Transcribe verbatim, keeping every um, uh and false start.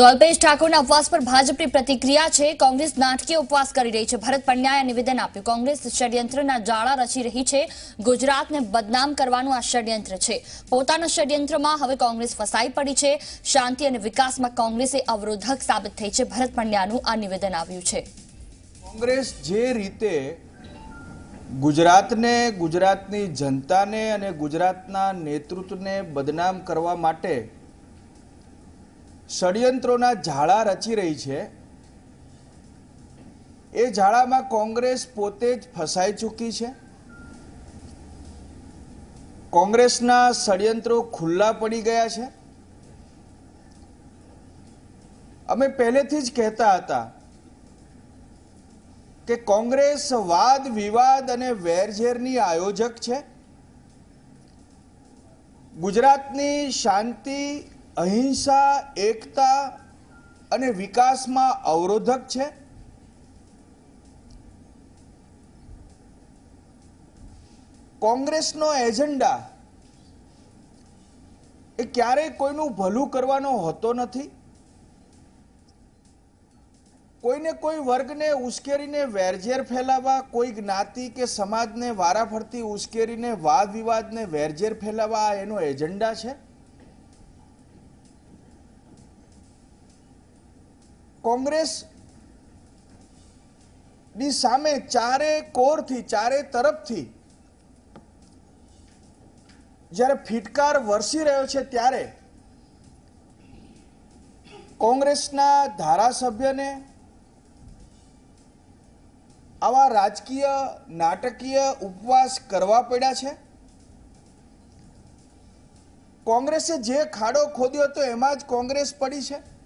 तो अल्पेश ठाकोर उपवास पर भाजपा प्रतिक्रिया है। कांग्रेस नाटकीय उपवास कर रही है। भरत पंड्याए निवेदन आप्યું। कांग्रेस षड्यंत्रना जाळा रची रही है। गुजरात ने बदनाम करवानुं आ षड्यंत्र है। पोताना षड्यंत्रमां हवे कांग्रेस फसाई पड़ी है। शांति अने विकासमां कांग्रेसे अवरोधक साबित थई है। भरत पंड्यानुं आ निवेदन आव्युं छे। कांग्रेस जे रीते गुजरात ने गुजरातनी जनता ने अने गुजरातना नेतृत्व ने बदनाम करवा माटे षड्यंत्रोना झाड़ा रची रही है। ए झाड़ा में कांग्रेस पोते ज फसाई चूकी है। कांग्रेसना षड्यंत्रो खुल्ला पड़ी गया है। अमे पहलेथी ज कहता हता कि कांग्रेस वाद विवाद अने वेरझेरनी आयोजक है। गुजरातनी शांति अहिंसा एकता अने विकास में अवरोधक है। कांग्रेस नो एजेंडा ए क्यारे कोईनु भलू करवानो होतो नथी। कोई ने कोई वर्ग ने उश्केरीने वेरझेर फैलावा, कोई ज्ञाति के समाज ने वाराफरती उश्केरीने वाद विवाद ने वेरझेर फैलावा एनो एजेंडा है। कांग्रेस नी सामे चारे कोर थी चारे तरफ थी जયારે ફિટકાર વરસી રહ્યો છે ત્યારે કોંગ્રેસના ધારાસભ્યને આવા રાજકીય નાટકીય ઉપવાસ કરવા પડ્યા છે। કોંગ્રેસે જે ખાડો ખોદ્યો હતો એમાં જ કોંગ્રેસ પડી છે।